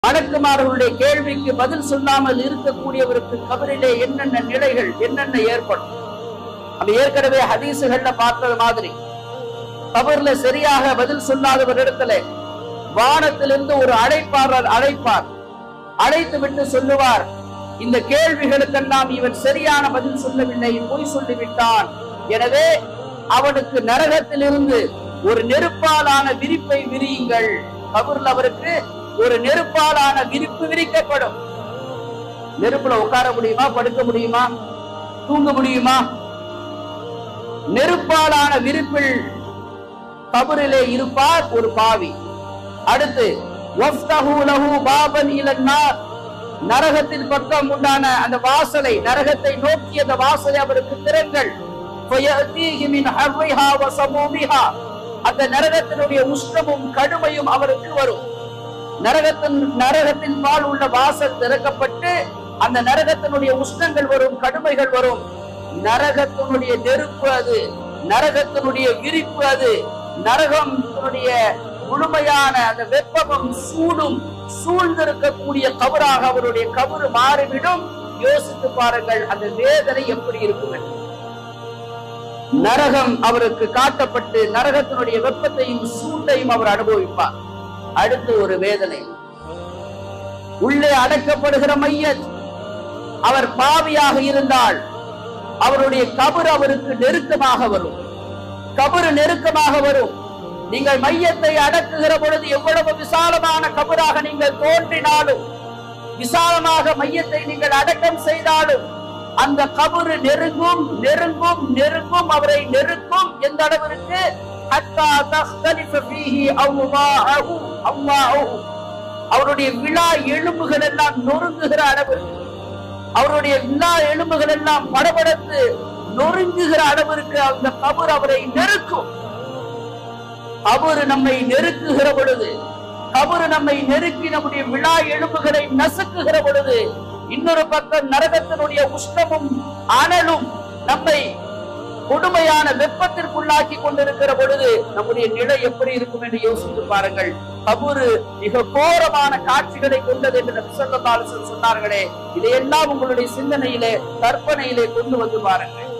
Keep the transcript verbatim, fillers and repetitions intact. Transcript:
மலக்குமார்களுடைய கேள்விக்கு பதில் சொல்லாமல் இருக்கக்கூடியவருக்கு கபரிலே என்னென்ன நிலைகள் என்னென்ன ஏற்படும். நம்ம ஏற்கனவே ஹதீசுகள்ல பார்த்தது மாதிரி கபர்ல சரியாக பதில் சொல்லாதவர் இடத்துல வானத்திலிருந்து ஒரு அழைப்பாளர் அழைப்பார். அழைத்து விட்டு சொல்லுவார், இந்த கேள்விகளுக்கெல்லாம் இவன் சரியான பதில் சொல்லவில்லை, பொய் சொல்லிவிட்டான். எனவே அவனுக்கு நரகத்திலிருந்து ஒரு நெருப்பாலான விரிப்பை விரியுங்கள். கபர்ல அவருக்கு ஒரு நெருப்பாலான விரிப்பு விரிக்கப்படும். நெருப்புல உட்கார முடியுமா, படுக்க முடியுமா, தூங்க முடியுமா? நெருப்பாலான விரிப்பில் கபரிலே இருப்பார் ஒரு பாவி. அடுத்து நரகத்தின் பக்கம் உண்டான அந்த வாசலை, நரகத்தை நோக்கி அந்த வாசலை அவருக்கு திறங்கள். அந்த நரகத்தினுடைய உஷ்ணமும் கடுமையும் அவருக்கு வரும். நரகத்தின் நரகத்தின் பால் உள்ள வாசல் திறக்கப்பட்டு அந்த நரகத்தினுடைய உஷ்ணங்கள் வரும், கடுமைகள் வரும். நரகத்தினுடைய நெருப்பு அது, நரகத்தினுடைய விரிப்பு அது, நரகத்தினுடைய முழுமையான அந்த வெப்பமும் சூடும் சூழ்ந்திருக்கக்கூடிய கபராக அவருடைய கபரு மாறிவிடும். யோசித்து பாருங்கள் அந்த வேதனை எப்படி இருக்கும் என்று. நரகம் அவருக்கு காட்டப்பட்டு நரகத்தினுடைய வெப்பத்தையும் சூட்டையும் அவர் அனுபவிப்பார். அடுத்து ஒரு வேதனை, உள்ளே அடக்கப்படுகிற மையத் அவர் பாவியாக இருந்தால் அவருடைய கபர் அவருக்கு நெருக்கமாக வரும். கபரு நெருக்கமாக வரும். நீங்கள் மையத்தை அடக்குகிற பொழுது எவ்வளவு விசாலமான கபராக நீங்கள் தோன்றினாலும், விசாலமாக மையத்தை நீங்கள் அடக்கம் செய்தாலும் அந்த கபரு நெருங்கும் நெருங்கும் நெருங்கும் அவரை நெருக்கும். எந்த அளவிற்கு? அவருடைய விழா எலும்புகள் எல்லாம் நொறுங்குகிற அளவிற்கு, அவருடைய விழா எலும்புகள் எல்லாம் படபடத்து நொறுங்குகிற அளவிற்கு அந்த கபர் அவரை நெருக்கும். கபரு நம்மை நெருக்குகிற பொழுது, கபரு நம்மை நெருக்கி நம்முடைய விழா எலும்புகளை நசுக்குகிற பொழுது, இன்னொரு பக்கம் நரகத்தினுடைய உஷ்ணமும் அனலும் நம்மை கொடுமையான வெப்பத்திற்குள்ளாக்கி கொண்டிருக்கிற பொழுது நம்முடைய நிலை எப்படி இருக்கும் என்று யோசித்து பாருங்கள். கபரு மிக கோரமான காட்சிகளை கொண்டது என்று நபி ஸல்லல்லாஹு அலைஹி வஸல்லம் சொன்னார்களே, இதையெல்லாம் உங்களுடைய சிந்தனையிலே கற்பனையிலே கொண்டு வந்து பாருங்கள்.